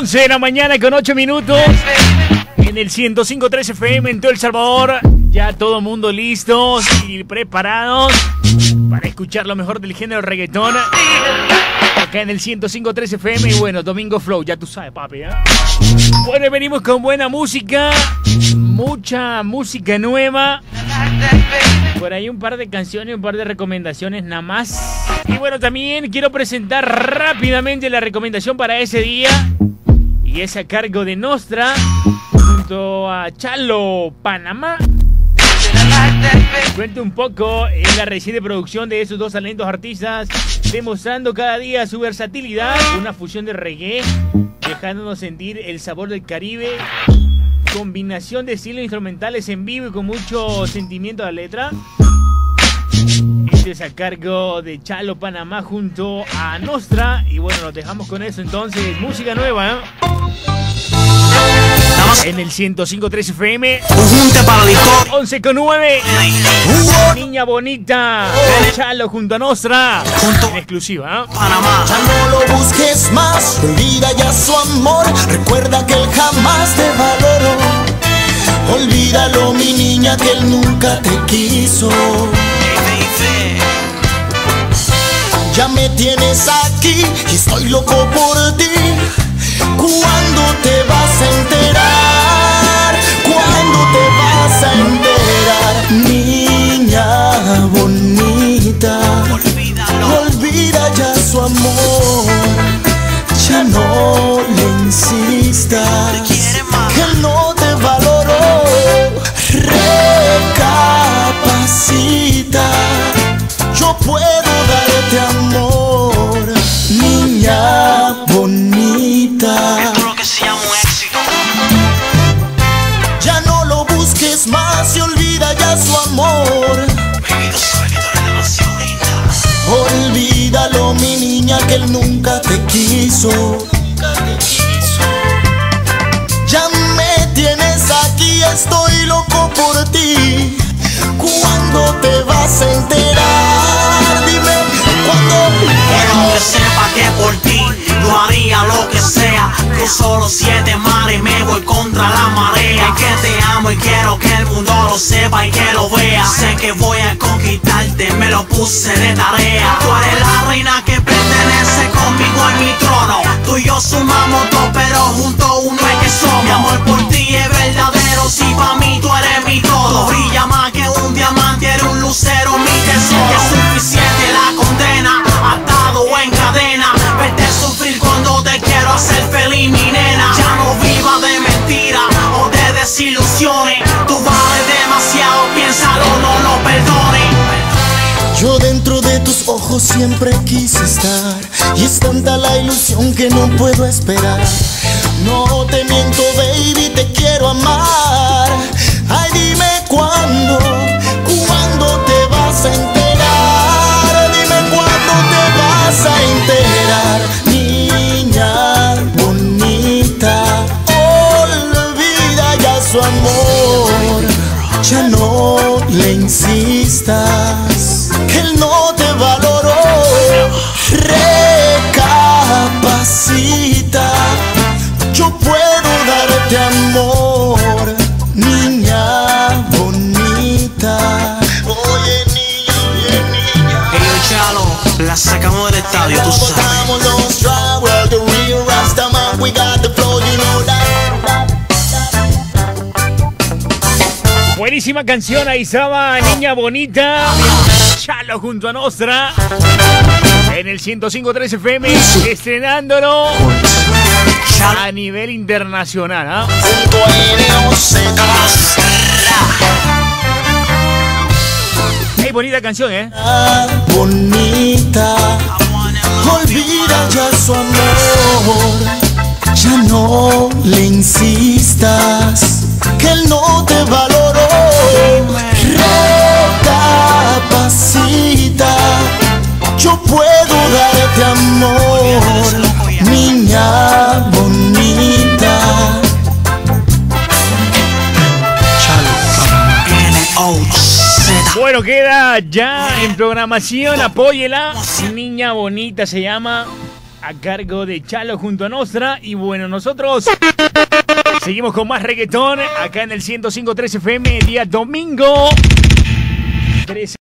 11 de la mañana con 8 minutos. En el 105.3 FM en todo El Salvador. Ya todo mundo listos y preparados para escuchar lo mejor del género reggaetón. Acá en el 105.3 FM. Y bueno, Domingo Flow, ya tú sabes, papi, ¿eh? Bueno, venimos con buena música. Mucha música nueva. Por ahí un par de canciones, un par de recomendaciones nada más. Y bueno, también quiero presentar rápidamente la recomendación para ese día. Y es a cargo de Nostra, junto a Chalo Panamá. Cuento un poco en la reciente producción de esos dos talentos artistas, demostrando cada día su versatilidad. Una fusión de reggae, dejándonos sentir el sabor del Caribe. Combinación de estilos instrumentales en vivo y con mucho sentimiento a la letra. Este es a cargo de Chalo Panamá junto a Nostra. Y bueno, nos dejamos con eso entonces. Música nueva, ¿eh? En el 105.3 FM. 11.9. Niña bonita. Chalo junto a Nostra. En exclusiva, ¿eh? Panamá. Ya no lo busques más. Olvida ya su amor. Recuerda que él jamás te valoró. Olvídalo, mi niña, que él nunca te quiso. Ya me tienes aquí y estoy loco por ti. ¿Cuándo te vas a enterar? ¿Cuándo te vas a enterar? Niña bonita, olvida ya su amor. Ya no le insistas, que él no te valoró. Recapacita, yo puedo darte amor, niña bonita. Esto es lo que se llama un éxito. Ya no lo busques más y olvida ya su amor. Baby, tú sabes que tú eres demasiado linda. Olvídalo, mi niña, que él nunca te quiso. Ya me tienes aquí, estoy loco por ti. ¿Cuándo te vas a enterar? Dime, ¿cuándo? Quiero que sepa que por ti yo haría lo que sea. Cruzo los 7 mares y me voy contra la marea. Y que te amo y quiero que el mundo lo sepa y que lo vea. Sé que voy a conquistarte, me lo puse de tarea. Tú eres la reina que pertenece conmigo en mi trono. Tú y yo sumamos dos, pero juntos uno es que somos. Mi amor por ti es verdadero, si pa' mí tú eres mi todo. Brilla más que un diamante, eres un lucero, mi tesoro. Que es suficiente la condena, atado o en cadena. Vete a sufrir cuando te quiero hacer feliz, mi nena. Ya no viva de mentiras o de desilusiones. Tú vales demasiado, piénsalo, no lo perdones. Yo dentro de tus ojos siempre quise estar. Y es tanta la ilusión que no puedo esperar. No te miento, baby, te quiero amar. Ay, dime cuándo te vas a enterar. Dime cuándo te vas a enterar. Niña bonita, olvida ya su amor. Ya no le insistas, que él no te valoró. Recapacita, yo puedo darte amor, niña bonita. Oye, niña, Hey, yo, Chalo, la sacamos del estadio, tú sabes. Buenísima canción, ahí estaba Niña Bonita. Chalo junto a Nostra. En el 105.3 FM, estrenándolo a nivel internacional, ¿ah? Hey, bonita canción, ¿eh? Bonita, olvida ya su amor. Ya no le insistas, que él no te valoró. Recapacita, yo puedo darte amor, niña bonita. Bueno, queda ya en programación, apóyela. Niña Bonita se llama. a cargo de Chalo junto a Nostra. Y bueno, nosotros seguimos con más reggaetón acá en el 105.3 FM, día domingo 13.